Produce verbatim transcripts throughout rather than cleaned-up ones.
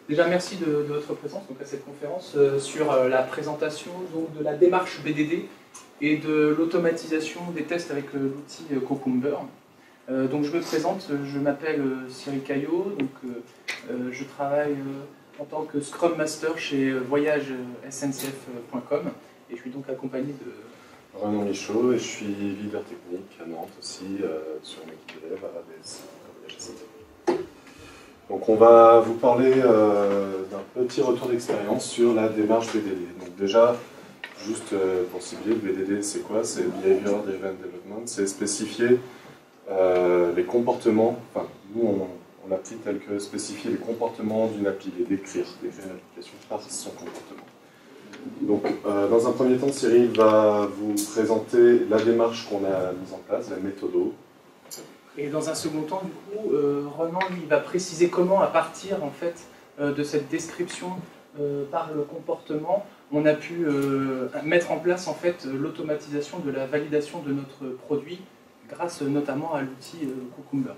Déjà, merci de, de votre présence donc, à cette conférence euh, sur euh, la présentation donc, de la démarche B D D et de l'automatisation des tests avec euh, l'outil euh, Cucumber. Euh, donc, je me présente, je m'appelle euh, Cyril Caillot, donc, euh, euh, je travaille euh, en tant que Scrum Master chez euh, voyage S N C F point com et je suis donc accompagné de... Renan Michaud et je suis leader technique à Nantes aussi, euh, sur une équipe d'élèves à A B S. Donc on va vous parler euh, d'un petit retour d'expérience sur la démarche B D D. Donc déjà, juste euh, pour cibler, B D D c'est quoi? C'est Behavior Driven Development, c'est spécifier euh, les comportements, enfin nous on, on l'applique tel que spécifier les comportements d'une appli et décrire, décrire l'application par son comportement. Donc euh, dans un premier temps, Cyril va vous présenter la démarche qu'on a mise en place, la méthodo. Et dans un second temps, du coup, euh, Renan lui, va préciser comment, à partir en fait, euh, de cette description euh, par le comportement, on a pu euh, mettre en place en fait, l'automatisation de la validation de notre produit, grâce notamment à l'outil euh, Cucumber.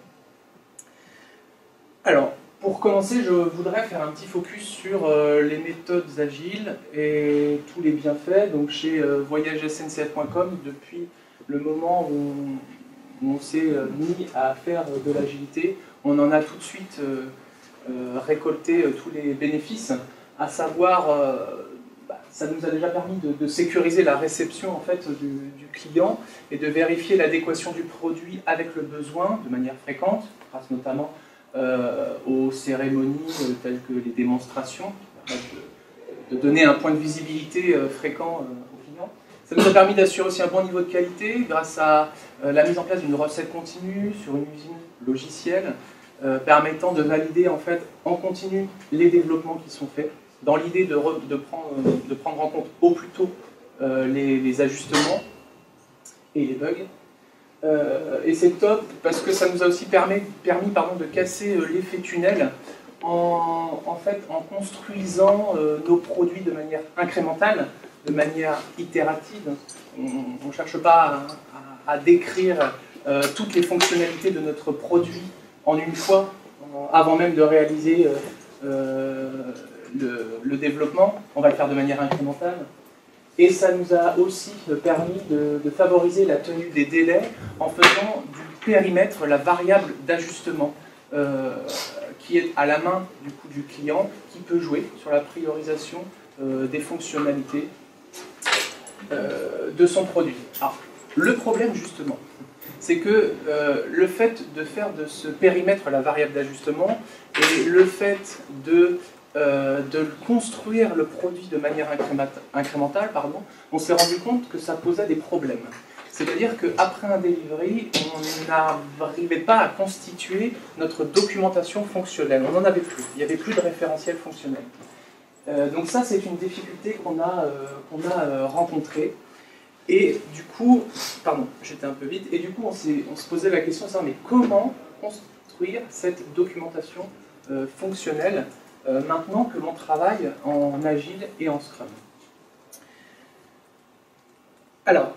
Alors, pour commencer, je voudrais faire un petit focus sur euh, les méthodes agiles et tous les bienfaits. Donc, chez euh, voyage S N C F point com, depuis le moment où on s'est mis à faire de l'agilité, on en a tout de suite euh, euh, récolté euh, tous les bénéfices, à savoir, euh, bah, ça nous a déjà permis de, de sécuriser la réception en fait, du, du client et de vérifier l'adéquation du produit avec le besoin de manière fréquente, grâce notamment euh, aux cérémonies euh, telles que les démonstrations, qui permettent de, de donner un point de visibilité euh, fréquent euh, Ça nous a permis d'assurer aussi un bon niveau de qualité grâce à euh, la mise en place d'une recette continue sur une usine logicielle euh, permettant de valider en, fait, en continu les développements qui sont faits dans l'idée de, de, prendre, de prendre en compte au plus tôt euh, les, les ajustements et les bugs. Euh, et c'est top parce que ça nous a aussi permis, permis pardon, de casser euh, l'effet tunnel en, en, fait, en construisant euh, nos produits de manière incrémentale, de manière itérative. On ne cherche pas à, à, à décrire euh, toutes les fonctionnalités de notre produit en une fois, avant même de réaliser euh, euh, le, le développement. On va le faire de manière incrémentale. Et ça nous a aussi permis de, de favoriser la tenue des délais en faisant du périmètre la variable d'ajustement euh, qui est à la main du coup du client, qui peut jouer sur la priorisation euh, des fonctionnalités Euh, de son produit. Alors, le problème justement, c'est que euh, le fait de faire de ce périmètre la variable d'ajustement et le fait de, euh, de construire le produit de manière incrémentale, pardon, on s'est rendu compte que ça posait des problèmes. C'est-à-dire qu'après un delivery, on n'arrivait pas à constituer notre documentation fonctionnelle. On n'en avait plus. Il n'y avait plus de référentiel fonctionnel. Euh, donc ça, c'est une difficulté qu'on a, euh, qu'on a euh, rencontrée. Et du coup, pardon, j'étais un peu vite, et du coup, on, on se posait la question, ça, mais comment construire cette documentation euh, fonctionnelle euh, maintenant que l'on travaille en Agile et en Scrum? Alors,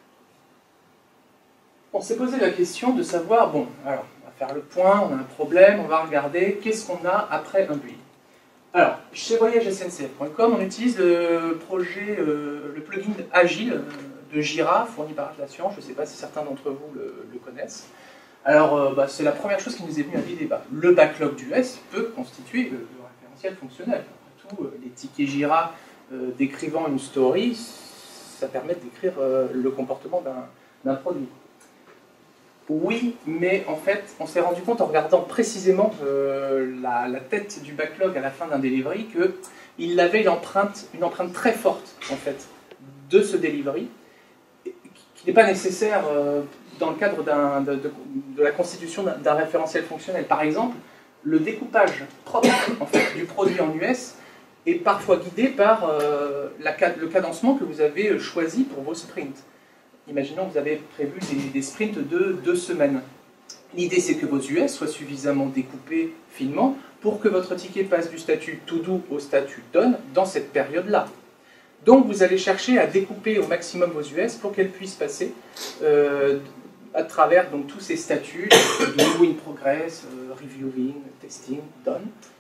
on s'est posé la question de savoir, bon, alors, on va faire le point, on a un problème, on va regarder qu'est-ce qu'on a après un build. Alors, chez voyage S N C F point com, on utilise le projet, euh, le plugin Agile de Jira, fourni par Atlassian. Je ne sais pas si certains d'entre vous le, le connaissent. Alors, euh, bah, c'est la première chose qui nous est venue à l'idée. Bah, le backlog du S peut constituer le, le référentiel fonctionnel. Après tout, euh, les tickets Jira euh, décrivant une story, ça permet de décrire euh, le comportement d'un produit. Oui, mais en fait, on s'est rendu compte en regardant précisément euh, la, la tête du backlog à la fin d'un delivery qu'il avait une empreinte, une empreinte très forte en fait, de ce delivery, qui n'est pas nécessaire euh, dans le cadre d'un, de, de, de la constitution d'un, d'un référentiel fonctionnel. Par exemple, le découpage propre en fait, du produit en U S est parfois guidé par euh, la, le cadencement que vous avez choisi pour vos sprints. Imaginons que vous avez prévu des, des sprints de deux semaines. L'idée, c'est que vos U S soient suffisamment découpés finement pour que votre ticket passe du statut to do au statut done dans cette période-là. Donc, vous allez chercher à découper au maximum vos U S pour qu'elles puissent passer euh, à travers donc, tous ces statuts, do in progress, euh, reviewing, testing, done.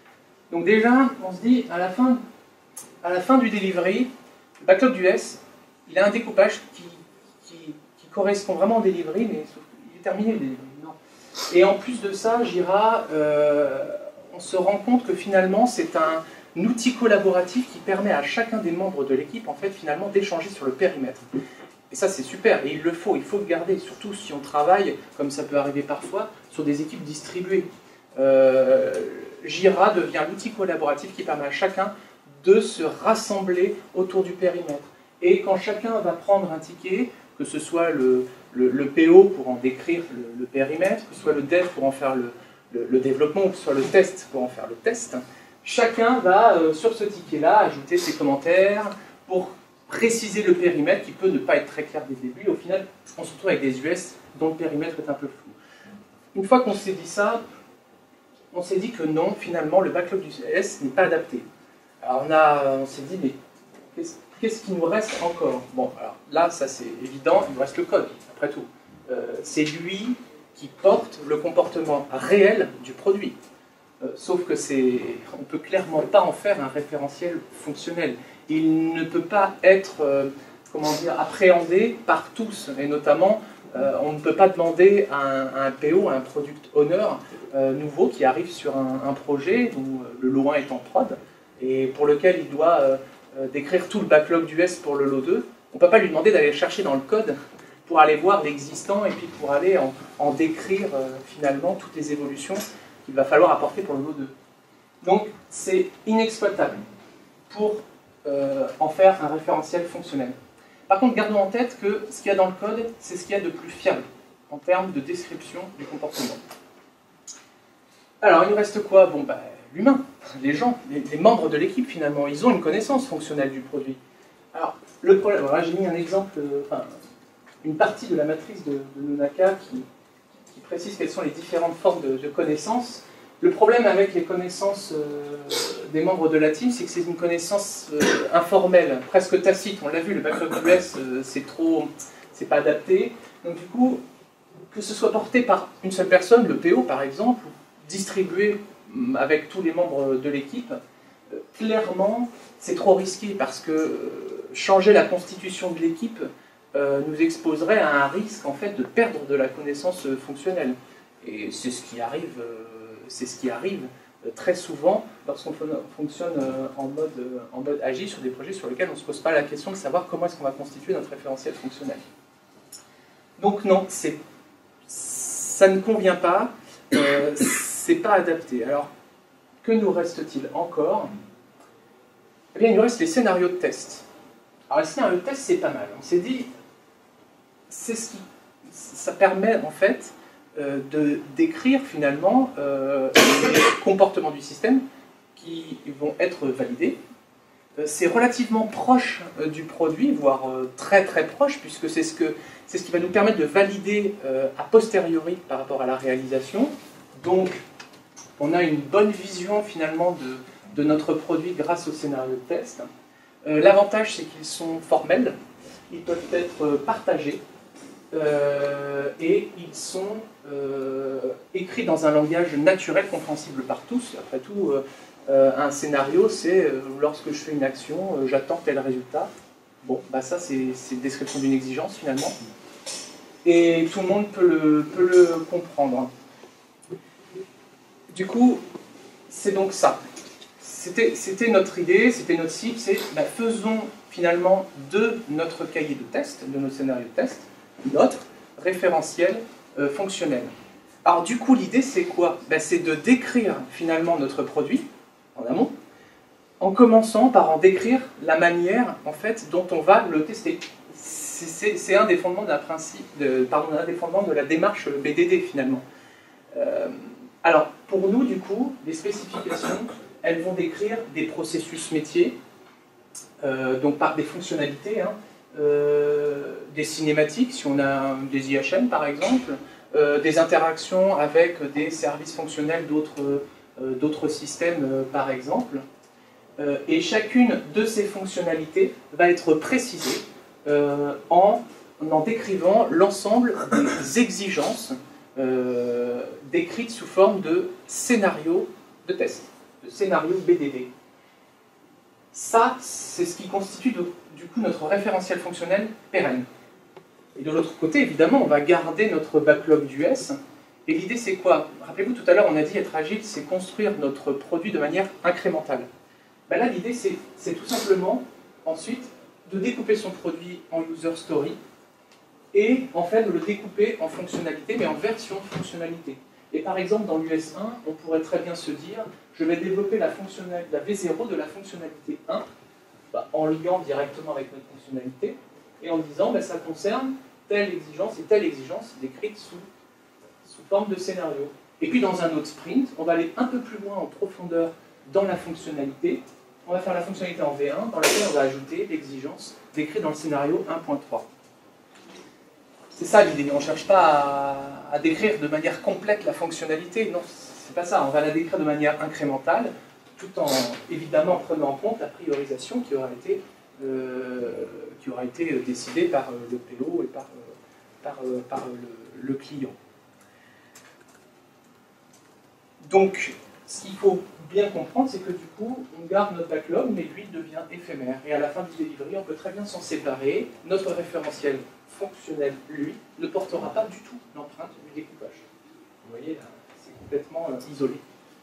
Donc déjà, on se dit, à la fin, à la fin du delivery, le backlog du S, il a un découpage qui, qui, qui correspond vraiment au delivery, mais il est terminé le delivery. Non. Et en plus de ça, Jira, euh, on se rend compte que finalement, c'est un outil collaboratif qui permet à chacun des membres de l'équipe, en fait, finalement, d'échanger sur le périmètre. Et ça, c'est super, et il le faut, il faut le garder, surtout si on travaille, comme ça peut arriver parfois, sur des équipes distribuées. Euh, Jira devient l'outil collaboratif qui permet à chacun de se rassembler autour du périmètre. Et quand chacun va prendre un ticket, que ce soit le, le, le P O pour en décrire le, le périmètre, que ce soit le dev pour en faire le, le, le développement, ou que ce soit le test pour en faire le test, chacun va, euh, sur ce ticket-là, ajouter ses commentaires pour préciser le périmètre qui peut ne pas être très clair dès le début. Au final, on se retrouve avec des U S dont le périmètre est un peu flou. Une fois qu'on s'est dit ça, on s'est dit que non, finalement, le backlog du S n'est pas adapté. Alors on, a, on s'est dit, mais qu'est-ce, qu'est-ce qui nous reste encore? Bon, alors là, ça c'est évident, il nous reste le code, après tout. Euh, c'est lui qui porte le comportement réel du produit. Euh, sauf que c'est, on ne peut clairement pas en faire un référentiel fonctionnel. Il ne peut pas être, euh, comment dire, appréhendé par tous, et notamment, euh, on ne peut pas demander à un, à un P O, à un product owner euh, nouveau qui arrive sur un, un projet où le lot un est en prod, et pour lequel il doit euh, euh, décrire tout le backlog du S pour le lot deux. On ne peut pas lui demander d'aller chercher dans le code pour aller voir l'existant et puis pour aller en, en décrire euh, finalement toutes les évolutions qu'il va falloir apporter pour le lot deux. Donc c'est inexploitable pour euh, en faire un référentiel fonctionnel. Par contre, gardons en tête que ce qu'il y a dans le code, c'est ce qu'il y a de plus fiable en termes de description du comportement. Alors, il nous reste quoi? Bon, bah, l'humain, les gens, les, les membres de l'équipe finalement, ils ont une connaissance fonctionnelle du produit. Alors, le problème, voilà, j'ai mis un exemple, euh, enfin, une partie de la matrice de, de Nonaka qui, qui précise quelles sont les différentes formes de, de connaissances. Le problème avec les connaissances euh, des membres de la team, c'est que c'est une connaissance euh, informelle, presque tacite. On l'a vu, le backlog U S, euh, c'est trop, c'est pas adapté. Donc du coup, que ce soit porté par une seule personne, le P O par exemple, distribué avec tous les membres de l'équipe, euh, clairement, c'est trop risqué parce que euh, changer la constitution de l'équipe euh, nous exposerait à un risque en fait de perdre de la connaissance euh, fonctionnelle. Et c'est ce qui arrive. Euh, C'est ce qui arrive très souvent lorsqu'on fonctionne en mode, en mode agile sur des projets sur lesquels on ne se pose pas la question de savoir comment est-ce qu'on va constituer notre référentiel fonctionnel. Donc non, c'est, ça ne convient pas, euh, c'est pas adapté. Alors, que nous reste-t-il encore? Eh bien, il nous reste les scénarios de test. Alors, les scénarios de test, c'est pas mal. On s'est dit, c'est ce qui, ça permet en fait Euh, de décrire finalement euh, les comportements du système qui vont être validés. Euh, c'est relativement proche euh, du produit, voire euh, très très proche, puisque c'est ce, que, c'est ce qui va nous permettre de valider euh, a posteriori par rapport à la réalisation. Donc on a une bonne vision finalement de, de notre produit grâce au scénario de test. Euh, l'avantage c'est qu'ils sont formels, ils peuvent être partagés, Euh, et ils sont euh, écrits dans un langage naturel, compréhensible par tous. Après tout, euh, un scénario, c'est euh, lorsque je fais une action, euh, j'attends tel résultat. Bon, bah ça, c'est, c'est une description d'une exigence, finalement. Et tout le monde peut le, peut le comprendre. Du coup, c'est donc ça. C'était, c'était notre idée, c'était notre cible, c'est bah, faisons finalement de notre cahier de test, de notre scénario de test, notre référentiel euh, fonctionnel. Alors du coup, l'idée c'est quoi? Ben, c'est de décrire finalement notre produit en amont, en commençant par en décrire la manière en fait dont on va le tester. C'est, c'est, c'est un des fondements d'un principe, de, pardon, un des fondements de la démarche B D D finalement. Euh, alors pour nous du coup, les spécifications, elles vont décrire des processus métiers, euh, donc par des fonctionnalités. Hein, Euh, des cinématiques, si on a des I H M par exemple, euh, des interactions avec des services fonctionnels d'autres, euh, d'autres systèmes euh, par exemple. Euh, et chacune de ces fonctionnalités va être précisée euh, en, en décrivant l'ensemble des exigences euh, décrites sous forme de scénarios de test, de scénario B D D. Ça, c'est ce qui constitue de, du coup notre référentiel fonctionnel pérenne. Et de l'autre côté, évidemment, on va garder notre backlog d'U S. Et l'idée, c'est quoi? Rappelez-vous, tout à l'heure, on a dit être agile, c'est construire notre produit de manière incrémentale. Ben là, l'idée, c'est tout simplement, ensuite, de découper son produit en user story et, en fait, de le découper en fonctionnalité, mais en version de fonctionnalité. Et par exemple, dans l'U S un, on pourrait très bien se dire, je vais développer la, la V zéro de la fonctionnalité un, bah, en liant directement avec notre fonctionnalité, et en disant, bah, ça concerne telle exigence et telle exigence décrite sous, sous forme de scénario. Et puis dans un autre sprint, on va aller un peu plus loin en profondeur dans la fonctionnalité. On va faire la fonctionnalité en V un, dans laquelle on va ajouter l'exigence décrite dans le scénario un point trois. C'est ça l'idée, on ne cherche pas à, à décrire de manière complète la fonctionnalité, non, c'est pas ça, on va la décrire de manière incrémentale, tout en évidemment prenant en compte la priorisation qui aura été, euh, qui aura été décidée par euh, le P O et par, euh, par, euh, par euh, le, le client. Donc, ce qu'il faut bien comprendre, c'est que du coup, on garde notre backlog, mais lui devient éphémère. Et à la fin du delivery, on peut très bien s'en séparer. Notre référentiel fonctionnel, lui, ne portera pas du tout l'empreinte du découpage. Vous voyez, là, c'est complètement euh, isolé.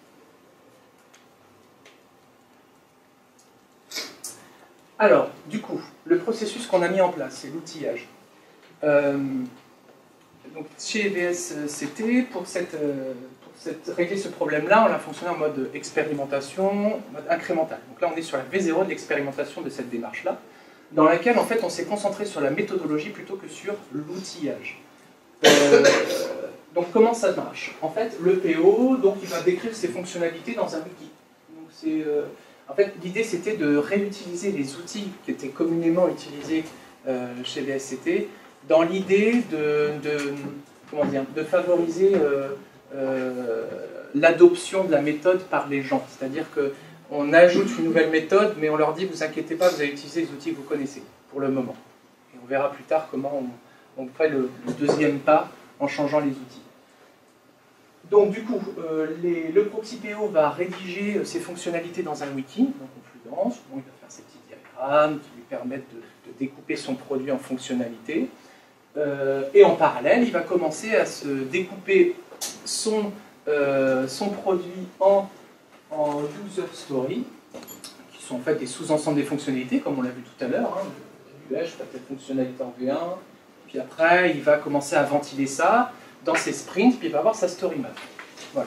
Alors, du coup, le processus qu'on a mis en place, c'est l'outillage. Euh, donc, chez V S C T, pour cette... Euh, Cette, régler ce problème-là, on a fonctionné en mode expérimentation, en mode incrémental. Donc là, on est sur la V zéro de l'expérimentation de cette démarche-là, dans laquelle, en fait, on s'est concentré sur la méthodologie plutôt que sur l'outillage. Euh, donc, comment ça marche? En fait, le P O, donc, il va décrire ses fonctionnalités dans un wiki. Donc, c'est, euh, en fait, l'idée, c'était de réutiliser les outils qui étaient communément utilisés euh, chez V S C T, dans l'idée de, de, comment dire, de favoriser... Euh, Euh, l'adoption de la méthode par les gens. C'est-à-dire qu'on ajoute une nouvelle méthode, mais on leur dit, vous inquiétez pas, vous allez utiliser les outils que vous connaissez, pour le moment. Et on verra plus tard comment on, on fait le, le deuxième pas en changeant les outils. Donc du coup, euh, les, le proxy P O va rédiger ses fonctionnalités dans un wiki, donc Confluence, bon, il va faire ses petits diagrammes qui lui permettent de, de découper son produit en fonctionnalités. Euh, et en parallèle, il va commencer à se découper Son, euh, son produit en, en user story, qui sont en fait des sous-ensembles des fonctionnalités, comme on l'a vu tout à l'heure. Hein. Je fais telle fonctionnalité en V un, puis après il va commencer à ventiler ça dans ses sprints, puis il va avoir sa story map. Voilà.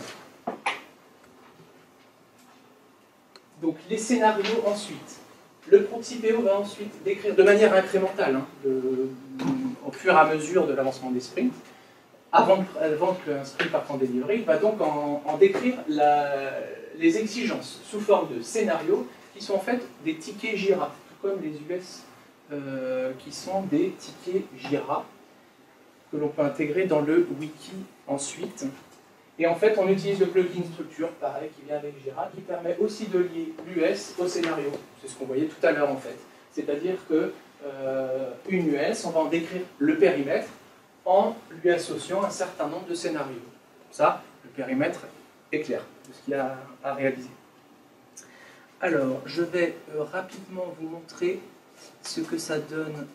Donc les scénarios ensuite. Le proxy P O va ensuite décrire de manière incrémentale, hein, de, au fur et à mesure de l'avancement des sprints. Avant, avant qu'un sprint parte en delivery, il va donc en, en décrire la, les exigences sous forme de scénarios qui sont en fait des tickets Jira, tout comme les U S euh, qui sont des tickets Jira que l'on peut intégrer dans le wiki ensuite. Et en fait, on utilise le plugin structure, pareil, qui vient avec Jira, qui permet aussi de lier l'U S au scénario. C'est ce qu'on voyait tout à l'heure en fait. C'est-à-dire que euh, une U S, on va en décrire le périmètre, en lui associant un certain nombre de scénarios. Ça, le périmètre est clair de ce qu'il y a à réaliser. Alors, je vais euh, rapidement vous montrer ce que ça donne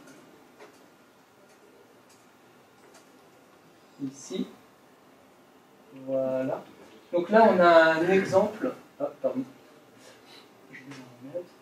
ici. Voilà. Donc là, on a un exemple. Ah, pardon. Je vais en remettre.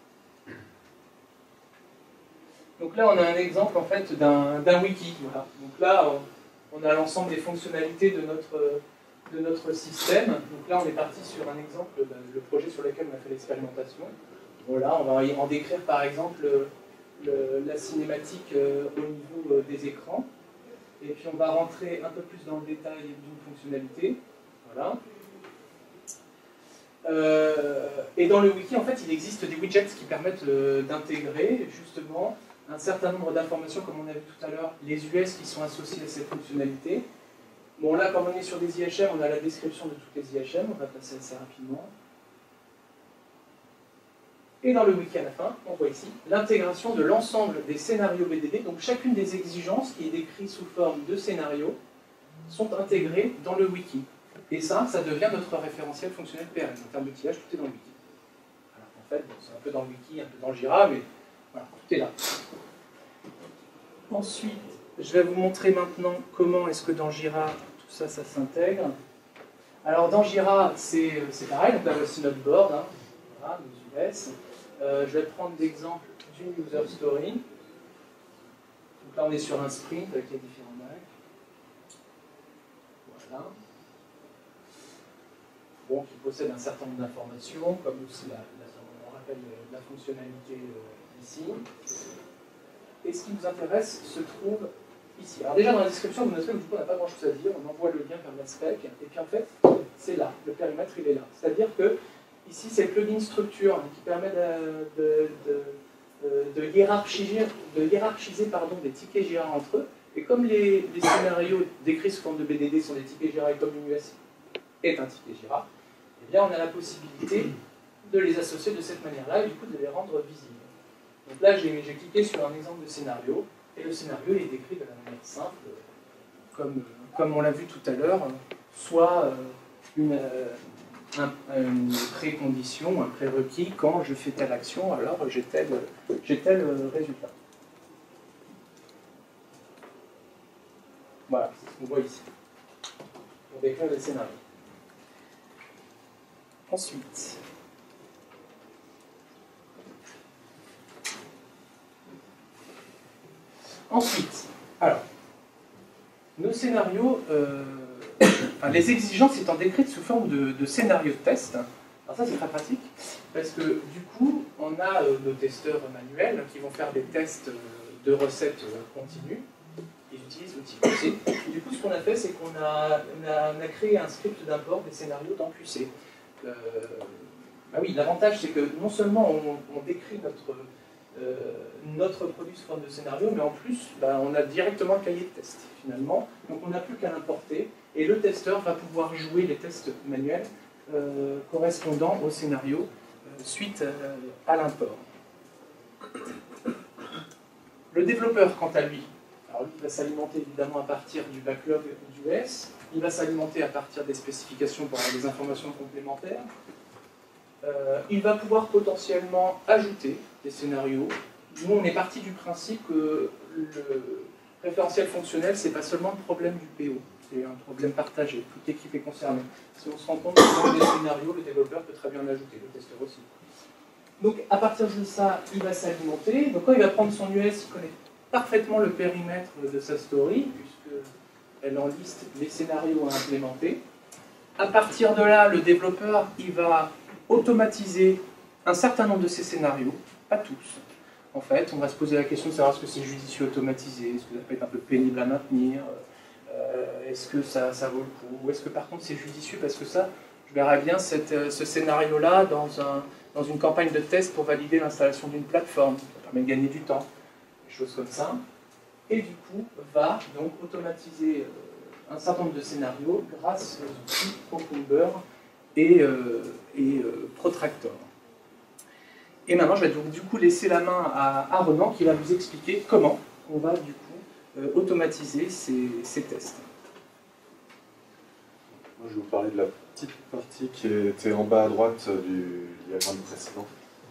Donc là, on a un exemple en fait d'un wiki. Voilà. Donc là, on, on a l'ensemble des fonctionnalités de notre, de notre système. Donc là, on est parti sur un exemple, ben, le projet sur lequel on a fait l'expérimentation. Voilà, on va en décrire par exemple le, le, la cinématique euh, au niveau euh, des écrans. Et puis on va rentrer un peu plus dans le détail d'une fonctionnalité. Voilà. Euh, et dans le wiki, en fait, il existe des widgets qui permettent euh, d'intégrer justement un certain nombre d'informations, comme on a vu tout à l'heure, les U S qui sont associés à cette fonctionnalité. Bon, là, comme on est sur des I H M, on a la description de toutes les I H M, on va passer assez rapidement. Et dans le wiki à la fin, on voit ici l'intégration de l'ensemble des scénarios B D D. Donc chacune des exigences qui est décrite sous forme de scénario sont intégrées dans le wiki. Et ça, ça devient notre référentiel fonctionnel pérenne. En termes d'outillage, tout est dans le wiki. c'est un peu dans le wiki, un peu dans le Jira, mais voilà, tout est là. Ensuite, je vais vous montrer maintenant comment est-ce que dans Jira, tout ça, ça s'intègre. Alors dans Jira, c'est pareil, donc là voici notre board, hein, voilà, nos U S. Euh, je vais prendre l'exemple d'une user story. Donc là, on est sur un sprint avec les différents Macs. Voilà. Bon, qui possède un certain nombre d'informations, comme aussi la, la, on rappelle la fonctionnalité euh, ici. Et ce qui nous intéresse se trouve ici. Alors déjà dans la description, vous noterez que du coup on n'a pas grand chose à dire, on envoie le lien vers la spec, et puis en fait, c'est là, le périmètre il est là. C'est-à-dire que ici c'est le plugin structure qui permet de, de, de, de hiérarchiser, de hiérarchiser pardon, des tickets Jira entre eux, et comme les, les scénarios décrits sous forme de B D D sont des tickets Jira et comme une U S est un ticket Jira, eh bien on a la possibilité de les associer de cette manière-là et du coup de les rendre visibles. Donc là j'ai cliqué sur un exemple de scénario, et le scénario est décrit de la manière simple, comme, comme on l'a vu tout à l'heure, soit une, un, une précondition, un prérequis, quand je fais telle action, alors j'ai tel, j'ai tel résultat. Voilà, c'est ce qu'on voit ici, pour décrire le scénario. Ensuite, Ensuite, alors, nos scénarios, euh, enfin, les exigences étant décrites sous forme de, de scénarios de test, alors ça c'est très pratique, parce que du coup, on a euh, nos testeurs manuels qui vont faire des tests de recettes continues, ils utilisent l'outil Q C. Du coup, ce qu'on a fait, c'est qu'on a, on a, on a créé un script d'import des scénarios dans Q C. Euh, bah oui, l'avantage, c'est que non seulement on, on décrit notre... Euh, notre produit sous forme de scénario, mais en plus, bah, on a directement le cahier de test, finalement. Donc on n'a plus qu'à l'importer, et le testeur va pouvoir jouer les tests manuels euh, correspondant au scénario euh, suite euh, à l'import. Le développeur, quant à lui, alors lui, il va s'alimenter évidemment à partir du backlog du S, il va s'alimenter à partir des spécifications pour avoir des informations complémentaires. Euh, il va pouvoir potentiellement ajouter des scénarios. Nous, on est parti du principe que le référentiel fonctionnel, c'est pas seulement le problème du P O, c'est un problème partagé, toute l'équipe est concernée. Si on se rend compte que dans des scénarios, le développeur peut très bien en ajouter, le testeur aussi. Donc, à partir de ça, il va s'alimenter. Donc, quand il va prendre son U S, il connaît parfaitement le périmètre de sa story, puisqu'elle en liste les scénarios à implémenter. À partir de là, le développeur, il va automatiser un certain nombre de ces scénarios, pas tous. En fait, on va se poser la question de savoir est-ce que c'est judicieux automatisé, est-ce que ça peut être un peu pénible à maintenir, euh, est-ce que ça, ça vaut le coup, ou est-ce que par contre c'est judicieux parce que ça, je verrais bien cette, ce scénario-là dans, un, dans une campagne de test pour valider l'installation d'une plateforme, ça permet de gagner du temps, des choses comme ça, et du coup va donc automatiser euh, un certain nombre de scénarios grâce aux outils Cucumber et, euh, et euh, Protractor. Et maintenant, je vais donc du coup laisser la main à, à Renan qui va vous expliquer comment on va du coup euh, automatiser ces, ces tests. Moi, je vais vous parler de la petite partie qui était en bas à droite du diagramme précédent.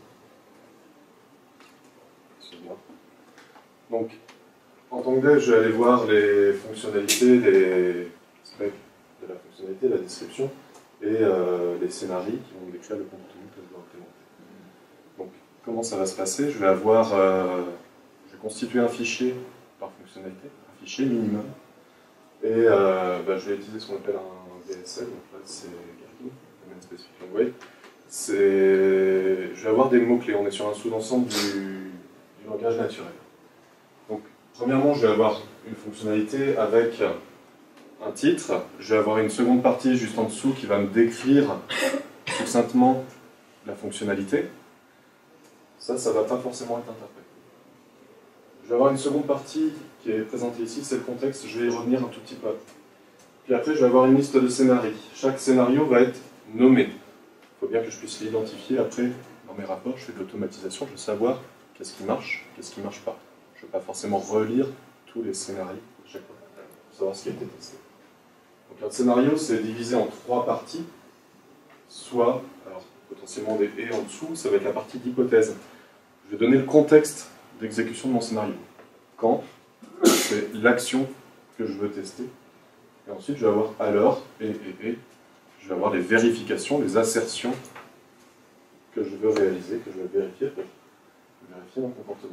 Donc, en tant que dev, je vais aller voir les fonctionnalités, les specs de la fonctionnalité, la description, et euh, les scénarios qui vont décrire le contenu que je dois implémenter. Donc, comment ça va se passer? Je vais avoir, euh, je vais constituer un fichier par fonctionnalité, un fichier minimum, et euh, bah, je vais utiliser ce qu'on appelle un D S L, donc là c'est Domain Specific Language. Je vais avoir des mots-clés, on est sur un sous-ensemble du, du langage naturel. Donc, premièrement, je vais avoir une fonctionnalité avec un titre, je vais avoir une seconde partie juste en dessous qui va me décrire succinctement la fonctionnalité. Ça, ça ne va pas forcément être interprété. Je vais avoir une seconde partie qui est présentée ici, c'est le contexte, je vais y revenir un tout petit peu. Puis après, je vais avoir une liste de scénarios. Chaque scénario va être nommé. Il faut bien que je puisse l'identifier après dans mes rapports, je fais de l'automatisation, je veux savoir qu'est-ce qui marche, qu'est-ce qui ne marche pas. Je ne vais pas forcément relire tous les scénarios chaque fois, pour savoir ce qui a été testé. Donc un scénario, c'est divisé en trois parties. Soit, alors potentiellement des « et » en dessous, ça va être la partie d'hypothèse. Je vais donner le contexte d'exécution de mon scénario. Quand, c'est l'action que je veux tester. Et ensuite, je vais avoir alors, et, et, et. Je vais avoir les vérifications, les assertions que je veux réaliser, que je veux vérifier pour vérifier mon comportement.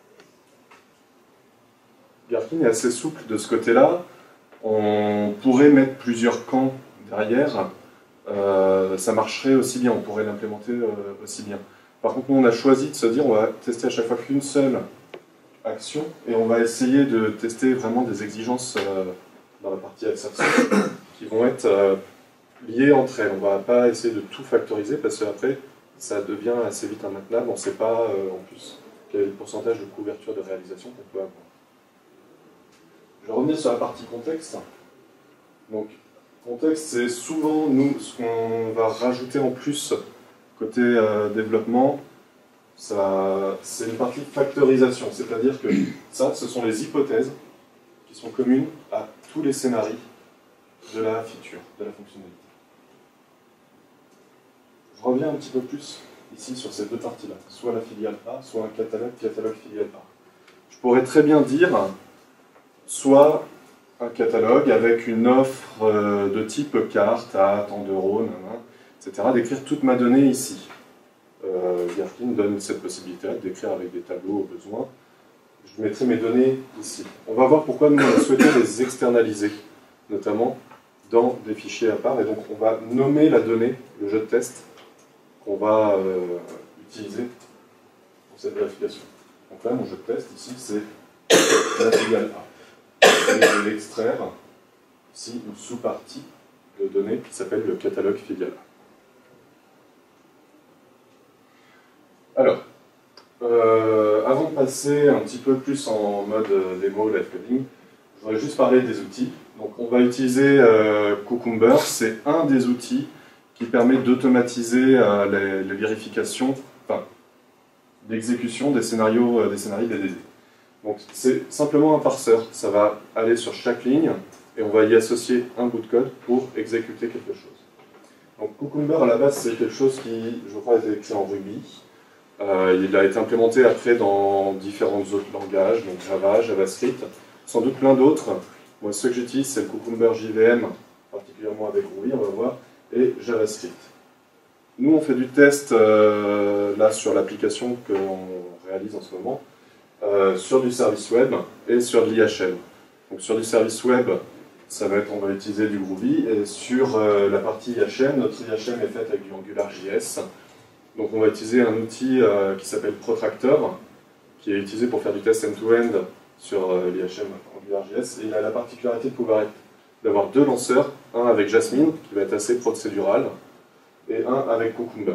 Gherkin est assez souple de ce côté-là. On pourrait mettre plusieurs camps derrière. Euh, ça marcherait aussi bien, on pourrait l'implémenter euh, aussi bien. Par contre, nous, on a choisi de se dire on va tester à chaque fois qu'une seule action et on va essayer de tester vraiment des exigences euh, dans la partie assertion qui vont être euh, liées entre elles. On ne va pas essayer de tout factoriser parce qu'après, ça devient assez vite immaintenable. On ne sait pas euh, en plus quel est le pourcentage de couverture de réalisation qu'on peut avoir. Je vais revenir sur la partie contexte. Donc, contexte, c'est souvent nous ce qu'on va rajouter en plus côté euh, développement. C'est une partie factorisation, c'est-à-dire que ça, ce sont les hypothèses qui sont communes à tous les scénarios de la feature, de la fonctionnalité. Je reviens un petit peu plus ici sur ces deux parties-là, soit la filiale A, soit un catalogue, catalogue filiale A. Je pourrais très bien dire soit un catalogue avec une offre euh, de type carte à tant d'euros, et cetera, d'écrire toute ma donnée ici. Euh, Gherkin donne cette possibilité d'écrire avec des tableaux au besoin. Je mettrai mes données ici. On va voir pourquoi nous on a souhaité les externaliser, notamment dans des fichiers à part. Et donc on va nommer la donnée, le jeu de test, qu'on va euh, utiliser pour cette vérification. Donc là, mon jeu de test ici, c'est la filiale A. Et je vais l'extraire ici une sous-partie de données qui s'appelle le catalogue filiale A. Alors, euh, avant de passer un petit peu plus en mode euh, démo, live coding, je voudrais juste parler des outils. Donc on va utiliser euh, Cucumber, c'est un des outils qui permet d'automatiser euh, les, les vérifications, enfin, l'exécution des scénarios, euh, des scénarios B D D. Donc c'est simplement un parseur, ça va aller sur chaque ligne et on va y associer un bout de code pour exécuter quelque chose. Donc Cucumber à la base c'est quelque chose qui, je crois, a été écrit en Ruby. Euh, il a été implémenté après dans différents autres langages, donc Java, JavaScript, sans doute plein d'autres. Moi, ce que j'utilise, c'est le Cucumber J V M, particulièrement avec Ruby, on va voir, et JavaScript. Nous, on fait du test euh, là sur l'application qu'on réalise en ce moment, euh, sur du service web et sur de l'I H M. Donc sur du service web, ça va être, on va utiliser du Groovy, et sur euh, la partie I H M, notre I H M est faite avec du AngularJS. Donc on va utiliser un outil euh, qui s'appelle Protractor, qui est utilisé pour faire du test end-to-end sur euh, l'I H M AngularJS. Et il a la particularité de pouvoir d'avoir deux lanceurs, un avec Jasmine, qui va être assez procédural, et un avec Cucumber.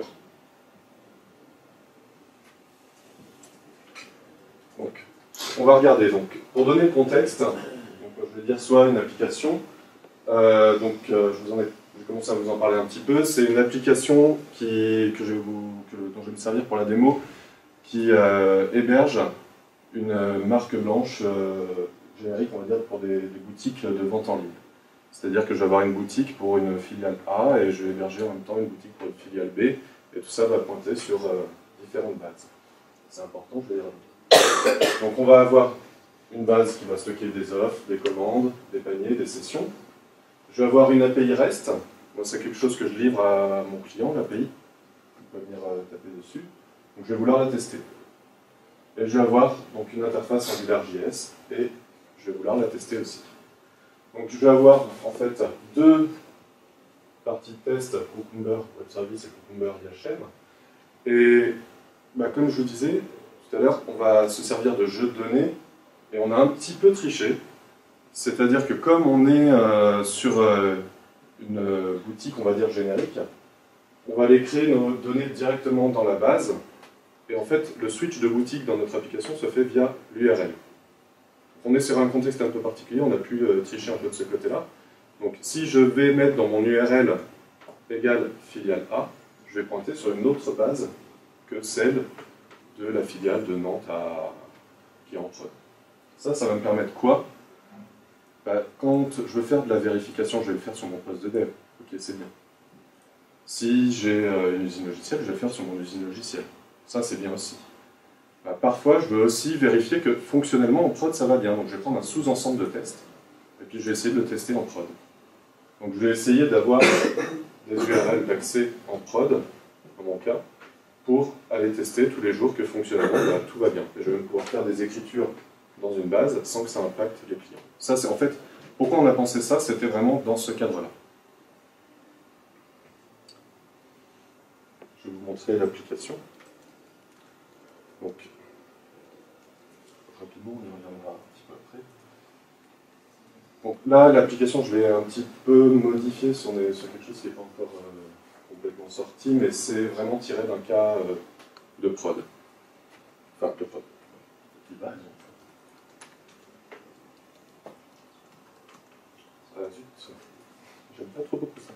Donc, on va regarder. Donc, pour donner le contexte, donc, je vais dire soit une application, euh, donc euh, je vous en ai Je commence à vous en parler un petit peu. C'est une application qui, que je vais vous, que, dont je vais me servir pour la démo, qui euh, héberge une marque blanche euh, générique, on va dire, pour des, des boutiques de vente en ligne. C'est-à-dire que je vais avoir une boutique pour une filiale A et je vais héberger en même temps une boutique pour une filiale B. Et tout ça va pointer sur euh, différentes bases. C'est important, je vais y revenir. Donc on va avoir une base qui va stocker des offres, des commandes, des paniers, des sessions. Je vais avoir une A P I REST. Moi, c'est quelque chose que je livre à mon client, l'A P I. On peut venir euh, taper dessus. Donc, je vais vouloir la tester. Et je vais avoir donc, une interface AngularJS et je vais vouloir la tester aussi. Donc, je vais avoir en fait deux parties de test, Cucumber Web Service et Cucumber I H M. Et bah, comme je vous disais tout à l'heure, on va se servir de jeux de données et on a un petit peu triché. C'est-à-dire que comme on est euh, sur euh, une euh, boutique, on va dire générique, on va aller créer nos données directement dans la base. Et en fait, le switch de boutique dans notre application se fait via l'U R L. On est sur un contexte un peu particulier, on a pu euh, tricher un peu de ce côté-là. Donc si je vais mettre dans mon U R L égale filiale A, je vais pointer sur une autre base que celle de la filiale de Nantes à... qui est entre eux. Ça, ça va me permettre quoi? Bah, quand je veux faire de la vérification, je vais le faire sur mon poste de dev. Ok, c'est bien. Si j'ai euh, une usine logicielle, je vais le faire sur mon usine logicielle. Ça, c'est bien aussi. Bah, parfois, je veux aussi vérifier que fonctionnellement, en prod, ça va bien. Donc, je vais prendre un sous-ensemble de tests, et puis je vais essayer de le tester en prod. Donc, je vais essayer d'avoir des U R L d'accès en prod, dans mon cas, pour aller tester tous les jours que fonctionnellement, bah, tout va bien. Et je vais pouvoir faire des écritures dans une base sans que ça impacte les clients. Ça, c'est en fait, pourquoi on a pensé ça, c'était vraiment dans ce cadre-là. Je vais vous montrer l'application. Donc, rapidement, on y reviendra un petit peu après. Donc là, l'application, je l'ai un petit peu modifiée sur, des, sur quelque chose qui n'est pas encore euh, complètement sorti, mais c'est vraiment tiré d'un cas euh, de prod. Enfin, de prod. Qui va, ah, zut. J'aime pas trop beaucoup ça.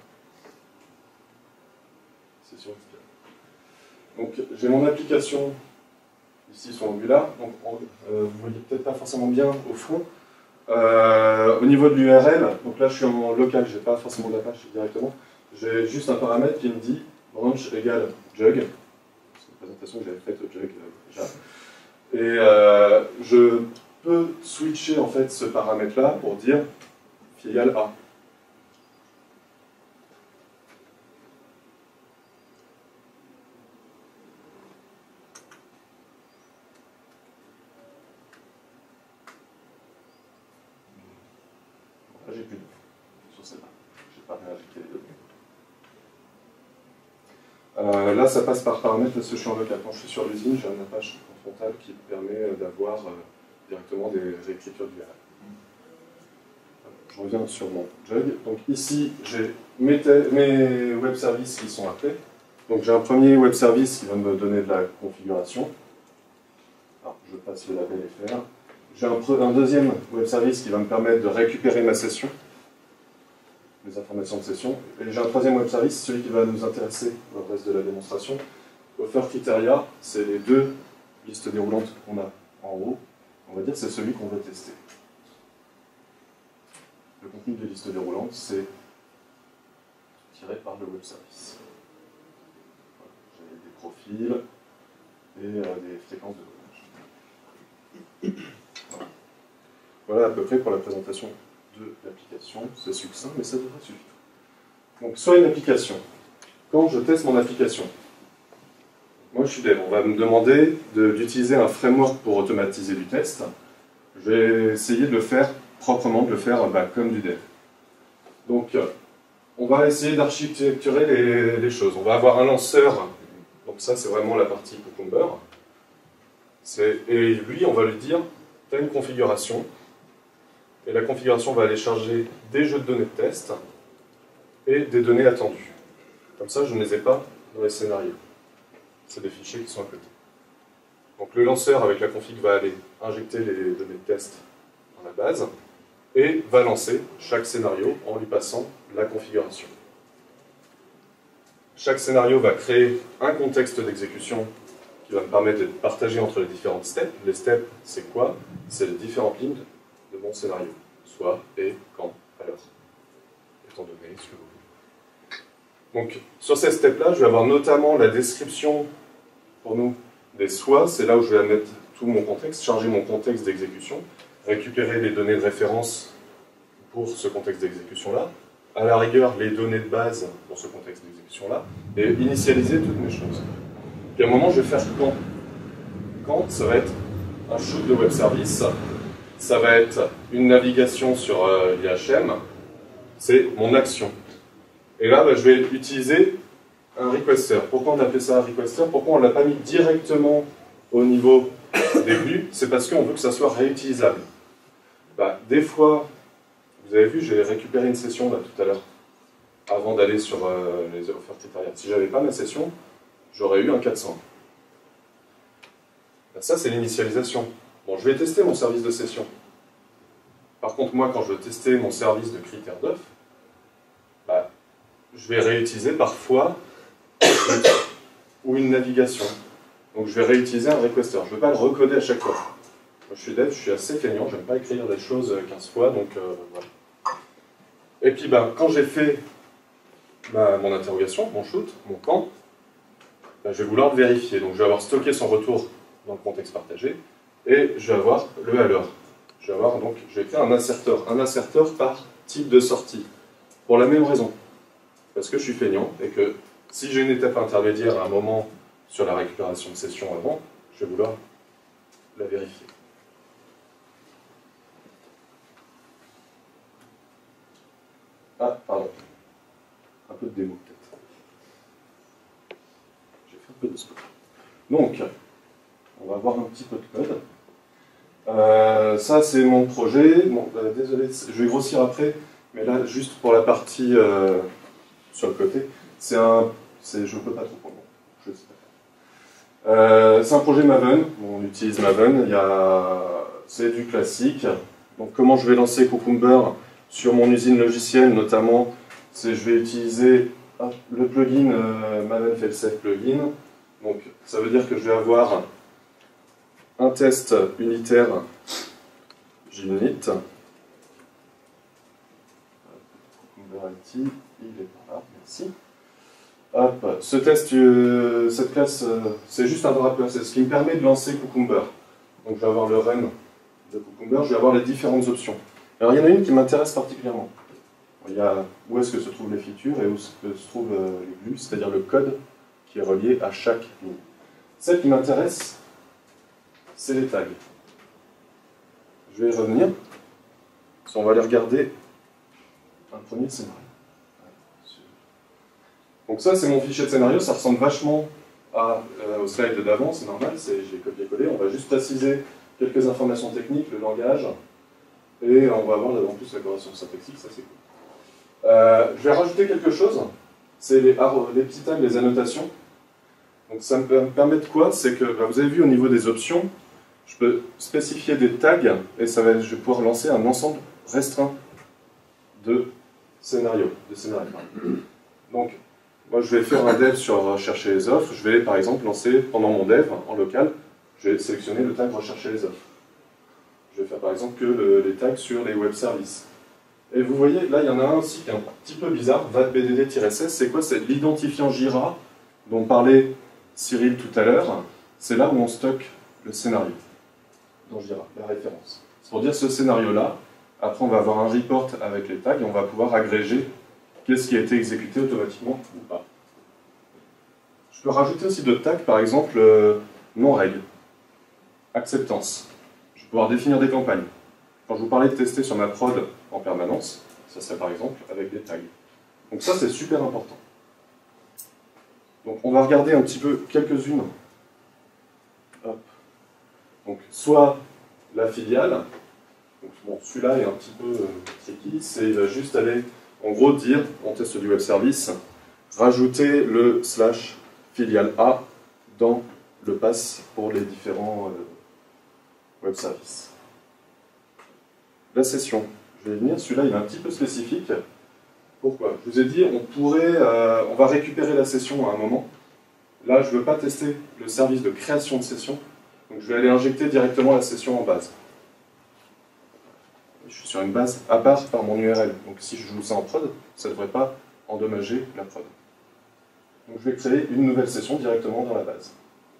C'est sur Inspire. Donc, j'ai mon application ici sur Angular. Donc, on, euh, vous voyez peut-être pas forcément bien au fond. Euh, au niveau de l'U R L, donc là je suis en local, je n'ai pas forcément d'Apache directement, j'ai juste un paramètre qui me dit branch égale jug, c'est une présentation que j'avais faite au jug euh, déjà, et euh, je peux switcher en fait ce paramètre là pour dire filiale A. Là, j'ai plus de sur celle-là. Je n'ai pas réinjecté les données. Euh, là, ça passe par paramètres parce que je suis en local. Quand je suis sur l'usine, j'ai un Apache en frontal qui permet d'avoir euh, directement des réécritures d'U R L. Je reviens sur mon jug. Donc ici, j'ai mes, mes web services qui sont appelés. Donc j'ai un premier web service qui va me donner de la configuration. Alors, je passe le label F R. J'ai un, un deuxième web service qui va me permettre de récupérer ma session, les informations de session. Et j'ai un troisième web service, celui qui va nous intéresser dans le reste de la démonstration. Offer Criteria, c'est les deux listes déroulantes qu'on a en haut. On va dire que c'est celui qu'on veut tester. Le contenu des listes déroulantes, c'est tiré par le web service. Voilà. J'ai des profils et euh, des fréquences de codage. Voilà. Voilà à peu près pour la présentation de l'application. C'est succinct, mais ça devrait suffire. Donc, soit une application. Quand je teste mon application, moi je suis dev, on va me demander d'utiliser un framework pour automatiser du test. Je vais essayer de le faire proprement, de le faire bah, comme du dev. Donc, on va essayer d'architecturer les, les choses. On va avoir un lanceur, donc ça c'est vraiment la partie Cucumber. Et lui, on va lui dire, tu as une configuration, et la configuration va aller charger des jeux de données de test et des données attendues. Comme ça, je ne les ai pas dans les scénarios. C'est des fichiers qui sont à côté. Donc le lanceur avec la config va aller injecter les données de test dans la base et va lancer chaque scénario en lui passant la configuration. Chaque scénario va créer un contexte d'exécution qui va me permettre de partager entre les différentes steps. Les steps, c'est quoi? C'est les différentes lignes de mon scénario. Soit, et, quand, alors. Étant donné, ce que vous voulez. Donc, sur ces steps-là, je vais avoir notamment la description, pour nous, des soit. C'est là où je vais mettre tout mon contexte, charger mon contexte d'exécution, récupérer les données de référence pour ce contexte d'exécution-là, à la rigueur, les données de base pour ce contexte d'exécution-là, et initialiser toutes mes choses. Puis à un moment, je vais faire quand. Quand, ça va être un shoot de web service, ça va être une navigation sur euh, l'I H M, c'est mon action. Et là, bah, je vais utiliser un requester. Pourquoi on appelait ça un requester? Pourquoi on ne l'a pas mis directement au niveau début? C'est parce qu'on veut que ça soit réutilisable. Bah, des fois, vous avez vu, j'ai récupéré une session là tout à l'heure, avant d'aller sur euh, les offer criteria. Si je n'avais pas ma session, j'aurais eu un quatre cents. Bah, ça, c'est l'initialisation. Bon, je vais tester mon service de session. Par contre, moi, quand je veux tester mon service de critères d'off, bah, je vais réutiliser parfois ou une navigation. Donc, je vais réutiliser un requester. Je ne veux pas le recoder à chaque fois. Moi, je suis dev, je suis assez feignant, je n'aime pas écrire des choses quinze fois, donc euh, voilà. Et puis, bah, quand j'ai fait ma, mon interrogation, mon shoot, mon camp, ben, je vais vouloir le vérifier. Donc je vais avoir stocké son retour dans le contexte partagé, et je vais avoir le header. Je vais avoir donc, je vais créer un inserteur, un inserteur par type de sortie, pour la même raison, parce que je suis feignant, et que si j'ai une étape intermédiaire à un moment sur la récupération de session avant, je vais vouloir la vérifier. Ah, pardon. Un peu de démo, peut-être. J'ai fait un peu de scope. Donc, on va voir un petit peu de code. Euh, ça, c'est mon projet. Bon, euh, désolé, je vais grossir après, mais là, juste pour la partie euh, sur le côté, c'est un... je ne peux pas trop prendre. Je sais pas. Euh, c'est un projet Maven. Bon, on utilise Maven. Il y a... c'est du classique. Donc, comment je vais lancer Cucumber sur mon usine logicielle, notamment, c'est je vais utiliser hop, le plugin euh, Maven Failsafe plugin. Donc, ça veut dire que je vais avoir un test unitaire JUnit. Cucumber I T, il est par là, merci. Hop, ce test, euh, cette classe, euh, c'est juste un wrapper, c'est ce qui me permet de lancer Cucumber. Donc, je vais avoir le run de Cucumber, je vais avoir les différentes options. Alors, il y en a une qui m'intéresse particulièrement. Il y a où est-ce que se trouvent les features et où se trouvent euh, les glus, c'est-à-dire le code qui est relié à chaque ligne. Celle qui m'intéresse, c'est les tags. Je vais y revenir. On va aller regarder un premier scénario. Donc ça, c'est mon fichier de scénario. Ça ressemble vachement à, euh, au slide d'avant, c'est normal, j'ai copié-collé. On va juste préciser quelques informations techniques, le langage, et on va avoir en plus la correction syntaxique, ça c'est cool. Euh, je vais rajouter quelque chose, c'est les, les petits tags, les annotations. Donc ça me permet de quoi? C'est que, bah, vous avez vu au niveau des options, je peux spécifier des tags, et ça va, je vais pouvoir lancer un ensemble restreint de scénarios. De scénarios. Donc, moi je vais faire un dev sur rechercher les offres, je vais par exemple lancer, pendant mon dev, en local, je vais sélectionner le tag rechercher les offres. Je vais faire par exemple que le, les tags sur les web services. Et vous voyez, là il y en a un aussi qui est un petit peu bizarre, V A T B D D-S S, c'est quoi? C'est l'identifiant Jira, dont parlait Cyril tout à l'heure. C'est là où on stocke le scénario, dans Jira, la référence. C'est pour dire ce scénario-là, après on va avoir un report avec les tags et on va pouvoir agréger qu'est-ce qui a été exécuté automatiquement ou pas. Je peux rajouter aussi d'autres tags, par exemple euh, non-règle, acceptance. Je vais pouvoir définir des campagnes. Quand je vous parlais de tester sur ma prod en permanence, ça serait par exemple avec des tags. Donc ça c'est super important. Donc on va regarder un petit peu quelques-unes. Donc soit la filiale, donc, bon, celui-là est un petit peu euh, tricky, c'est il va juste aller en gros dire, on teste du web service, rajouter le slash filiale A dans le pass pour les différents euh, web services. La session, je vais y venir, celui-là il est un petit peu spécifique. Pourquoi? Je vous ai dit, on pourrait, euh, on va récupérer la session à un moment. Là, je ne veux pas tester le service de création de session, donc je vais aller injecter directement la session en base. Je suis sur une base à part par mon U R L, donc si je joue ça en prod, ça ne devrait pas endommager la prod. Donc je vais créer une nouvelle session directement dans la base.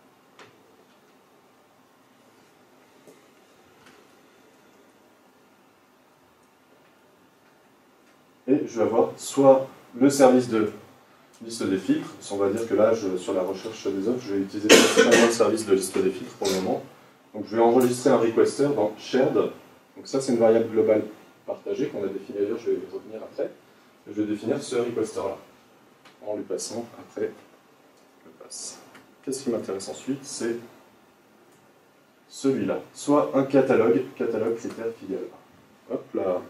Et je vais avoir soit le service de liste des filtres, on va dire que là, je, sur la recherche des offres, je vais utiliser principalement le service de liste des filtres pour le moment. Donc je vais enregistrer un requester dans shared. Donc ça, c'est une variable globale partagée qu'on a définie ailleurs, je vais y revenir après. Et je vais définir ce requester-là, en lui passant après le pass. Qu'est-ce qui m'intéresse ensuite? C'est celui-là. Soit un catalogue, catalogue critère filiale. Hop là.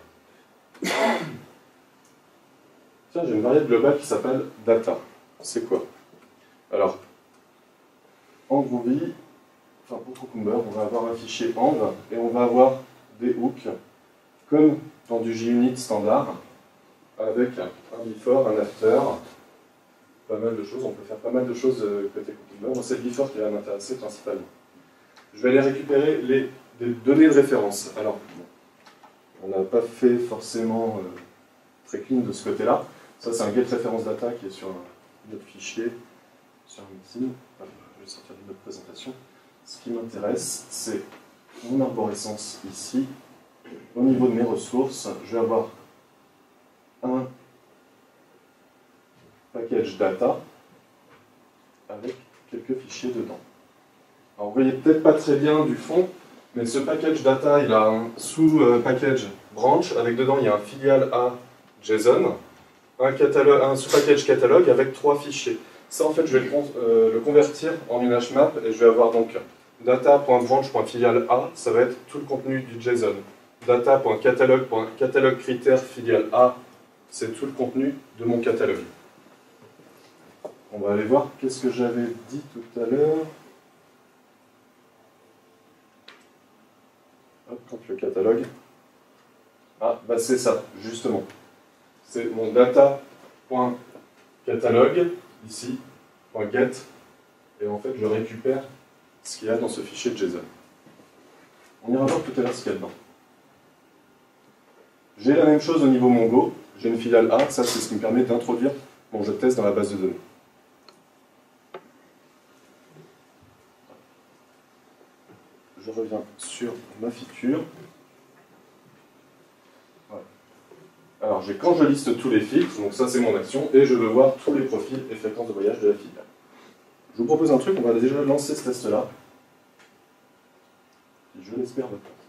Tiens, j'ai une variable globale qui s'appelle data. C'est quoi? Alors, en Groovy, enfin pour Cucumber, on va avoir un fichier env et on va avoir des hooks comme dans du JUnit standard avec un before, un after, pas mal de choses. On peut faire pas mal de choses côté Cucumber. Moi, c'est le before qui va m'intéresser principalement. Je vais aller récupérer les, des données de référence. Alors, on n'a pas fait forcément euh, très clean de ce côté-là. Ça, c'est un get référence data qui est sur un autre fichier, sur un meeting. Enfin, je vais sortir d'une autre présentation. Ce qui m'intéresse, c'est mon arborescence ici. Au niveau de mes ressources, je vais avoir un package data avec quelques fichiers dedans. Alors, vous voyez peut-être pas très bien du fond, mais ce package data, il a un sous-package branch, avec dedans, il y a un filial A JSON, un, un sous-package catalogue avec trois fichiers. Ça, en fait, je vais le, euh, le convertir en une hmap, et je vais avoir donc data.branch.filial A, ça va être tout le contenu du JSON. Data.catalogue.catalogue critère filial A, c'est tout le contenu de mon catalogue. On va aller voir qu'est-ce que j'avais dit tout à l'heure. Hop, donc le catalogue. Ah, bah c'est ça, justement. C'est mon data.catalogue, ici, .get, et en fait je récupère ce qu'il y a dans ce fichier de JSON. On ira voir tout à l'heure ce qu'il y a dedans. J'ai la même chose au niveau Mongo, j'ai une filiale A, ça c'est ce qui me permet d'introduire mon jeu de test dans la base de données. Je reviens sur ma feature. Voilà. Alors j'ai quand je liste tous les filtres, donc ça c'est mon action, et je veux voir tous les profils et fréquences de voyage de la filiale. Je vous propose un truc, on va déjà lancer ce test-là, qui je l'espère va pas.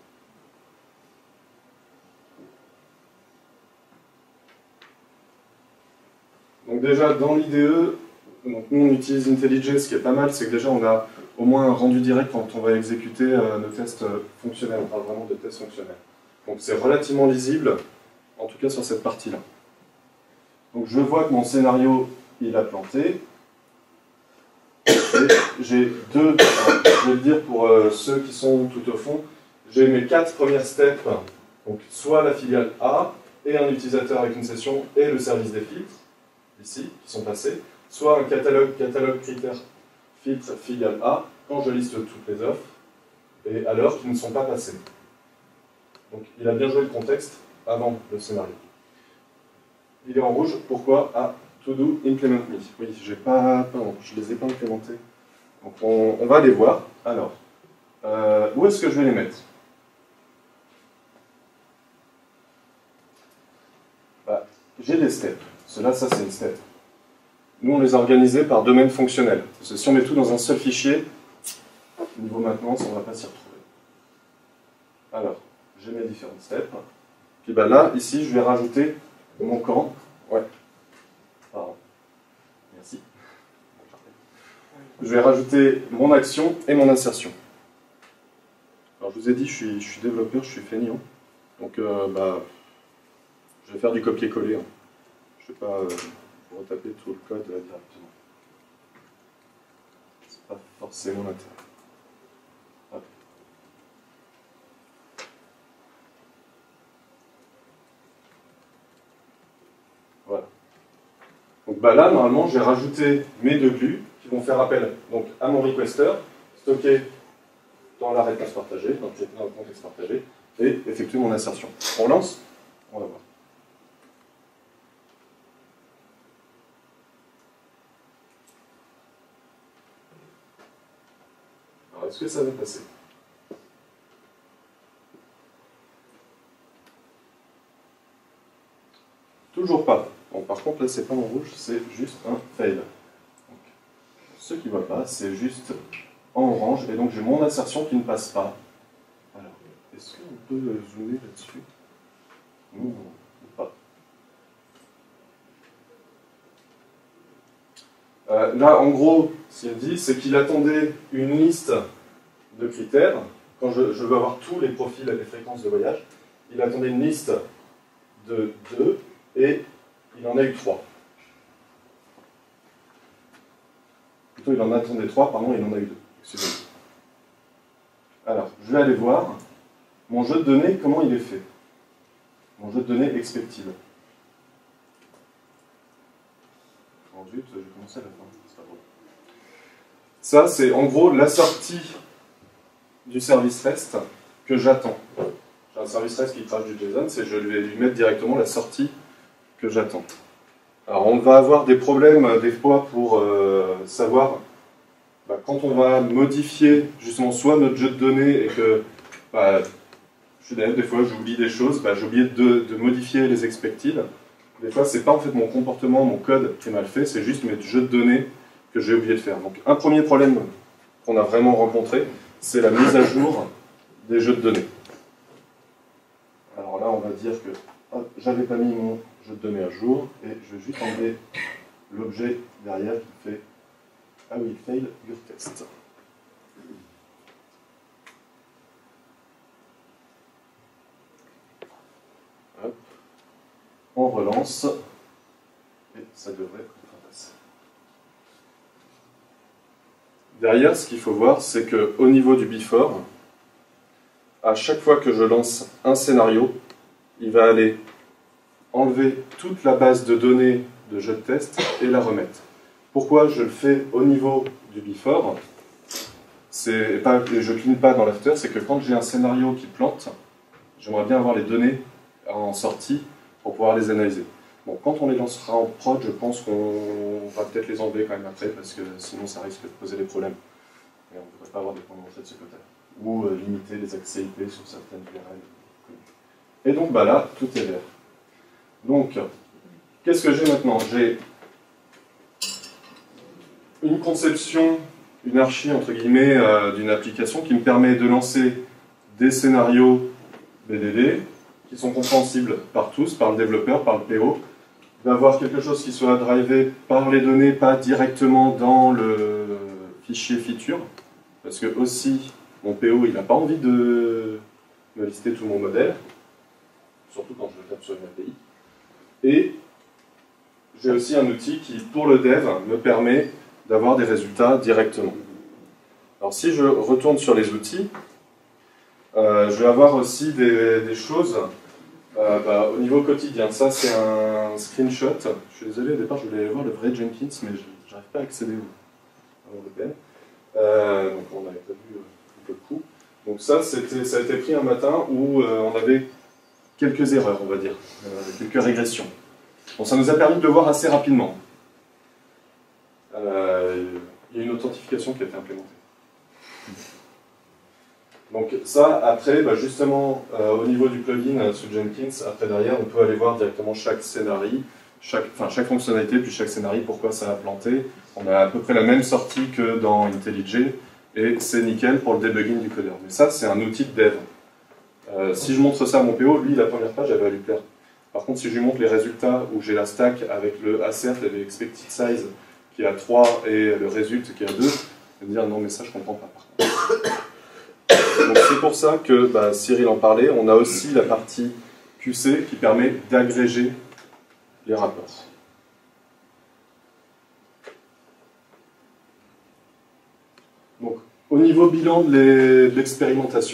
Donc déjà dans l'I D E, donc nous on utilise IntelliJ, ce qui est pas mal, c'est que déjà on a au moins un rendu direct quand on va exécuter euh, nos tests euh, fonctionnels, on parle vraiment de tests fonctionnels. Donc c'est relativement lisible, en tout cas sur cette partie-là. Donc je vois que mon scénario, il a planté. Et j'ai deux, alors, je vais le dire pour euh, ceux qui sont tout au fond, j'ai mes quatre premières steps, donc soit la filiale A, et un utilisateur avec une session, et le service des filtres, ici, qui sont passés, soit un catalogue, catalogue critère filtre filiale A, quand je liste toutes les offres, et alors qu'ils ne sont pas passés. Donc il a bien joué le contexte avant le scénario. Il est en rouge, pourquoi? Ah, to do, implement me. Oui, j'ai pas, pardon, je ne les ai pas implémentés. Donc on, on va les voir. Alors, euh, où est-ce que je vais les mettre? Bah, j'ai des steps. Cela, ça c'est une step. Nous, on les a organisés par domaine fonctionnel. Parce que si on met tout dans un seul fichier, niveau maintenance, on ne va pas s'y retrouver. Alors, j'ai mes différentes steps. Puis bah là, ici, je vais rajouter mon camp. Ouais. Pardon. Merci. Je vais rajouter mon action et mon insertion. Alors, je vous ai dit, je suis, je suis développeur, je suis feignant. Donc, euh, bah, je vais faire du copier-coller. Hein. Je ne vais pas... Euh, retaper tout le code directement. C'est pas forcément l'intérêt. Hop. Voilà. Donc bah là, normalement, j'ai rajouté mes deux glues qui vont faire appel donc, à mon requester, stocké dans la réponse partagée, dans le contexte partagé, et effectuer mon insertion. On lance, on va voir. Est-ce que ça va passer? Toujours pas. Bon, par contre, là, c'est pas en rouge, c'est juste un fail. Donc, ce qui ne va pas, c'est juste en orange, et donc j'ai mon insertion qui ne passe pas. Alors, est-ce qu'on peut zoomer là-dessus? Non, non, pas. Euh, là, en gros, ce qu'il dit, c'est qu'il attendait une liste de critères. Quand je, je veux avoir tous les profils et les fréquences de voyage, il attendait une liste de deux et il en a eu trois. Plutôt, il en attendait trois, pardon, il en a eu deux. Excusez-moi. Alors, je vais aller voir mon jeu de données, comment il est fait. Mon jeu de données expected. Oh zut, j'ai commencé à la fin, c'est pas drôle. Ça, c'est en gros la sortie du service REST que j'attends. J'ai un service REST qui crache du JSON, c'est je vais lui mettre directement la sortie que j'attends. Alors on va avoir des problèmes euh, des fois pour euh, savoir bah, quand on va modifier justement soit notre jeu de données et que bah, je suis d'ailleurs des fois j'oublie des choses, bah, j'ai oublié de, de modifier les expected. Des fois c'est pas en fait mon comportement, mon code qui est mal fait, c'est juste mes jeux de données que j'ai oublié de faire. Donc un premier problème qu'on a vraiment rencontré, c'est la mise à jour des jeux de données. Alors là on va dire que j'avais pas mis mon jeu de données à jour et je vais juste enlever l'objet derrière qui fait ah oui, fail your test. Hop. On relance et ça devrait être passé. Derrière, ce qu'il faut voir, c'est qu'au niveau du before, à chaque fois que je lance un scénario, il va aller enlever toute la base de données de jeu de test et la remettre. Pourquoi je le fais au niveau du before? C'est pas, je ne clean pas dans l'after, c'est que quand j'ai un scénario qui plante, j'aimerais bien avoir les données en sortie pour pouvoir les analyser. Bon, quand on les lancera en prod, je pense qu'on va peut-être les enlever quand même après, parce que sinon ça risque de poser des problèmes. Et on ne devrait pas avoir des points d'entrée de ce côté-là. Ou euh, limiter les accès I P sur certaines U R L. Et donc bah là, tout est vert. Donc, qu'est-ce que j'ai maintenant? J'ai une conception, une archi entre guillemets euh, d'une application qui me permet de lancer des scénarios B D D qui sont compréhensibles par tous, par le développeur, par le P O, d'avoir quelque chose qui soit drivé par les données, pas directement dans le fichier feature, parce que aussi mon P O il n'a pas envie de me lister tout mon modèle, surtout quand je le tape sur une A P I. Et j'ai aussi un outil qui, pour le dev, me permet d'avoir des résultats directement. Alors si je retourne sur les outils, euh, je vais avoir aussi des, des choses euh, bah, au niveau quotidien. Ça c'est un screenshot. Je suis désolé, au départ je voulais aller voir le vrai Jenkins, mais je n'arrive pas à accéder au, à mon V P N. Euh, donc on n'avait pas vu un peu de coup. Donc ça, ça a été pris un matin où euh, on avait quelques erreurs, on va dire, euh, quelques régressions. Bon, ça nous a permis de le voir assez rapidement. Euh, il y a une authentification qui a été implémentée. Donc ça, après, bah justement, euh, au niveau du plugin euh, sous Jenkins, après derrière, on peut aller voir directement chaque scénario, chaque, enfin, chaque fonctionnalité, puis chaque scénario, pourquoi ça a planté. On a à peu près la même sortie que dans IntelliJ, et c'est nickel pour le debugging du codeur. Mais ça, c'est un outil de dev. Euh, si je montre ça à mon P O, lui, la première page, elle va lui plaire. Par contre, si je lui montre les résultats, où j'ai la stack avec le assert et l'expected size qui est à trois et le result qui est à deux, il va me dire non, mais ça, je comprends pas. Par contre. Donc c'est pour ça que, bah, Cyril en parlait, on a aussi la partie Q C qui permet d'agréger les rapports. Donc, au niveau bilan de l'expérimentation,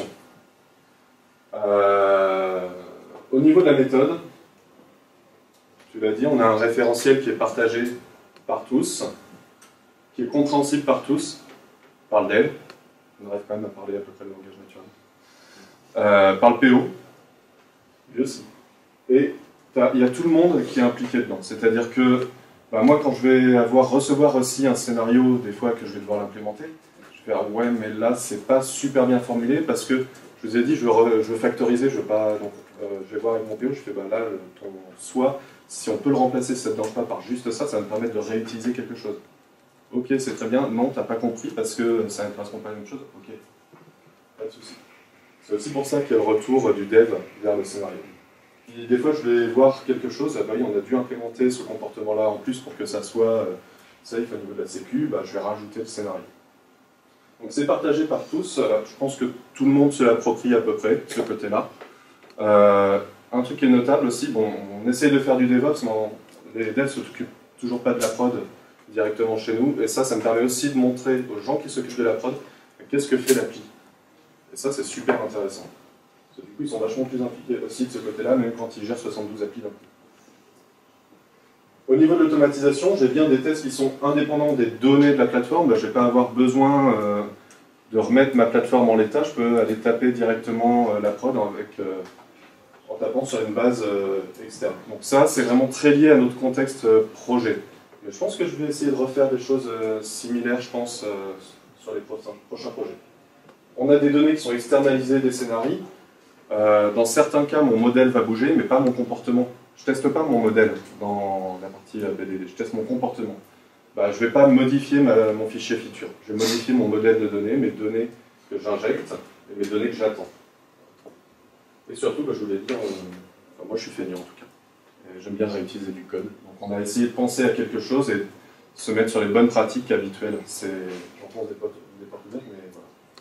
euh, au niveau de la méthode, tu l'as dit, on a un référentiel qui est partagé par tous, qui est compréhensible par tous, par le dev, on arrive quand même à parler à peu près le langage naturel, euh, par le P O, lui aussi. Et il y a tout le monde qui est impliqué dedans. C'est-à-dire que bah, moi, quand je vais avoir, recevoir aussi un scénario, des fois que je vais devoir l'implémenter, je vais faire ouais, mais là, c'est pas super bien formulé parce que je vous ai dit, je veux, re, je veux factoriser, je veux pas. Donc, euh, je vais voir avec mon P O, je fais bah là, ton soit, si on peut le remplacer, si ça ne te dérange pas par juste ça, ça va me permettre de réutiliser quelque chose. Ok, c'est très bien. Non, t'as pas compris parce que ça ne correspond pas à la même chose. Ok, pas de souci. C'est aussi pour ça qu'il y a le retour du dev vers le scénario. Puis des fois, je vais voir quelque chose. Ah bah oui, on a dû implémenter ce comportement-là en plus pour que ça soit euh, safe au niveau de la sécu. Bah, je vais rajouter le scénario. Donc c'est partagé par tous. Je pense que tout le monde se l'approprie à peu près, ce côté-là. Euh, un truc qui est notable aussi, bon, on essaie de faire du DevOps, mais on, les devs ne s'occupent toujours pas de la prod directement chez nous. Et ça, ça me permet aussi de montrer aux gens qui s'occupent de la prod qu'est-ce que fait l'appli. Et ça, c'est super intéressant. Parce que du coup, ils sont vachement plus impliqués aussi de ce côté-là, même quand ils gèrent soixante-douze applis d'un coup. Au niveau de l'automatisation, j'ai bien des tests qui sont indépendants des données de la plateforme. Ben, je ne vais pas avoir besoin euh, de remettre ma plateforme en l'état. Je peux aller taper directement euh, la prod avec, euh, en tapant sur une base euh, externe. Donc ça, c'est vraiment très lié à notre contexte euh, projet. Mais je pense que je vais essayer de refaire des choses euh, similaires, je pense, euh, sur les prochains, prochains projets. On a des données qui sont externalisées des scénarios. Euh, dans certains cas, mon modèle va bouger, mais pas mon comportement. Je ne teste pas mon modèle dans la partie B D D, je teste mon comportement. Bah, je ne vais pas modifier ma, mon fichier feature. Je vais modifier mon modèle de données, mes données que j'injecte et mes données que j'attends. Et surtout, bah, je voulais dire, euh, enfin, moi je suis feignant en tout cas. J'aime bien réutiliser du code. Donc on a essayé de penser à quelque chose et se mettre sur les bonnes pratiques habituelles. C'est, j'en pense des portes ouvertes, mais voilà.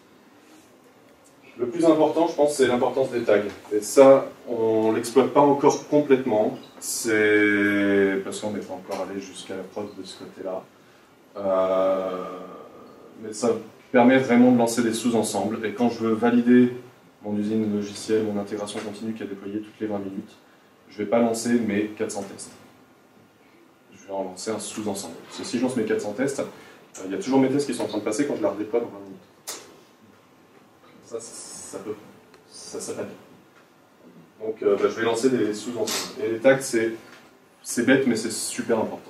Le plus important, je pense, c'est l'importance des tags. Et ça, on ne l'exploite pas encore complètement. C'est parce qu'on n'est pas encore allé jusqu'à la prod de ce côté-là. Euh... Mais ça permet vraiment de lancer des sous-ensembles. Et quand je veux valider mon usine logicielle, mon intégration continue qui est déployée toutes les vingt minutes, je ne vais pas lancer mes quatre cents tests. Je vais en lancer un sous-ensemble. Parce que si je lance mes quatre cents tests, il y a toujours mes tests qui sont en train de passer quand je la redéploie dans vingt minutes. Ça, ça peut, ça s'appelle. Donc euh, bah, je vais lancer des sous-ensembles. Et les tags, c'est bête, mais c'est super important.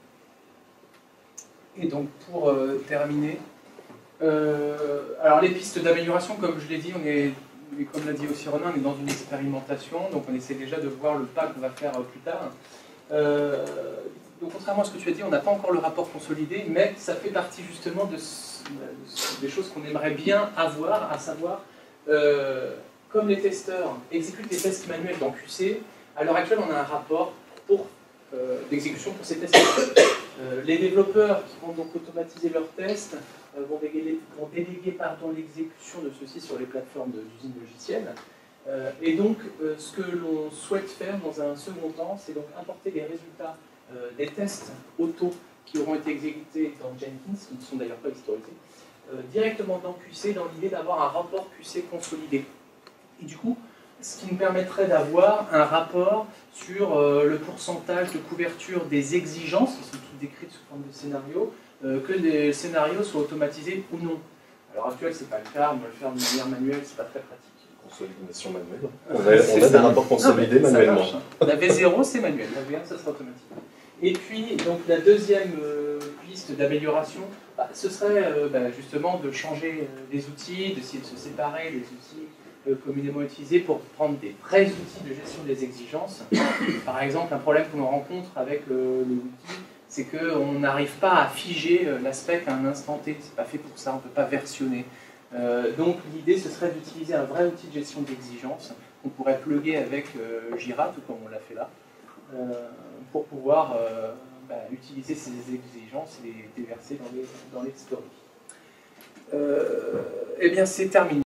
Et donc pour euh, terminer, euh, alors les pistes d'amélioration, comme je l'ai dit, on est, et comme l'a dit aussi Romain, on est dans une expérimentation, donc on essaie déjà de voir le pas qu'on va faire euh, plus tard. Euh, donc contrairement à ce que tu as dit, on n'a pas encore le rapport consolidé, mais ça fait partie justement de des choses qu'on aimerait bien avoir, à savoir, euh, comme les testeurs exécutent des tests manuels dans Q C, à l'heure actuelle on a un rapport pour, euh, d'exécution pour ces tests. Euh, les développeurs qui vont donc automatiser leurs tests euh, vont déléguer, vont déléguer l'exécution de ceux-ci sur les plateformes d'usines logicielles. Euh, et donc euh, ce que l'on souhaite faire dans un second temps, c'est donc importer les résultats euh, des tests auto qui auront été exécutés dans Jenkins, qui ne sont d'ailleurs pas historisés, euh, directement dans Q C, dans l'idée d'avoir un rapport Q C consolidé. Et du coup, ce qui nous permettrait d'avoir un rapport sur euh, le pourcentage de couverture des exigences, qui sont toutes décrites sous forme de scénarios, euh, que les scénarios soient automatisés ou non. À l'heure actuelle, ce n'est pas le cas, on va le faire de manière manuelle, c'est pas très pratique. Consolidation manuelle. On a, on a des rapports consolidés non, manuellement. La V zéro, c'est manuel, la V un, ça sera automatique. Et puis, donc, la deuxième euh, piste d'amélioration, bah, ce serait euh, bah, justement de changer euh, les outils, d'essayer de se séparer des outils euh, communément utilisés pour prendre des vrais outils de gestion des exigences. Par exemple, un problème que l'on rencontre avec le, le wiki, c'est qu'on n'arrive pas à figer euh, l'aspect à un instant T. C'est pas fait pour ça, on ne peut pas versionner. Euh, donc l'idée, ce serait d'utiliser un vrai outil de gestion d'exigences qu'on pourrait plugger avec euh, Jira, tout comme on l'a fait là, euh, pour pouvoir euh, bah, utiliser ces exigences et les déverser dans les, dans les stories. Euh, eh bien, c'est terminé.